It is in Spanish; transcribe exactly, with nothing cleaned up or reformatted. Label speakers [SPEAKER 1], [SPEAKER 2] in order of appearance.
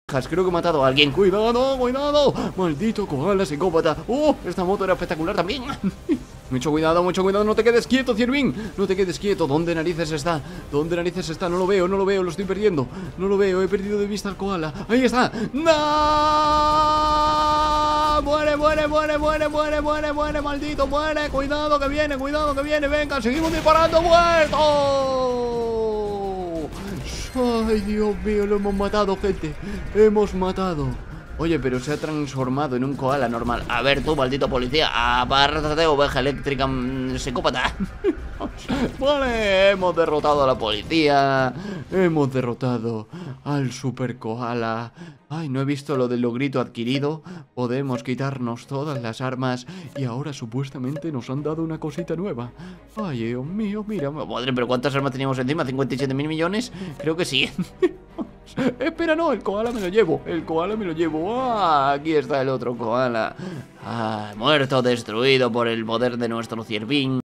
[SPEAKER 1] Creo que he matado a alguien. ¡Cuidado, cuidado! ¡Maldito koala psicópata! ¡Oh! Esta moto era espectacular también. Mucho cuidado, mucho cuidado. No te quedes quieto, Ciervin. No te quedes quieto. ¿Dónde narices está? ¿Dónde narices está? No lo veo, no lo veo. Lo estoy perdiendo. No lo veo. He perdido de vista al koala. ¡Ahí está! ¡No! ¡Muere, muere, muere, muere, muere, muere, muere! ¡Maldito, muere! ¡Cuidado que viene, cuidado que viene! ¡Venga, seguimos disparando! ¡Muerto! ¡Ay, Dios mío! Lo hemos matado, gente. Hemos matado. Oye, pero se ha transformado en un koala normal. A ver tú, maldito policía, apártate, oveja eléctrica mmm, psicópata. Vale, hemos derrotado a la policía. Hemos derrotado al super koala. Ay, no he visto lo del logrito adquirido. Podemos quitarnos todas las armas. Y ahora supuestamente nos han dado una cosita nueva. Ay, Dios mío, mira. Madre, pero ¿cuántas armas teníamos encima? ¿cincuenta y siete mil millones? Creo que sí. Espera, no, el koala me lo llevo. El koala me lo llevo. Ah, aquí está el otro koala. Ah, muerto, destruido por el poder de nuestro Ciervin.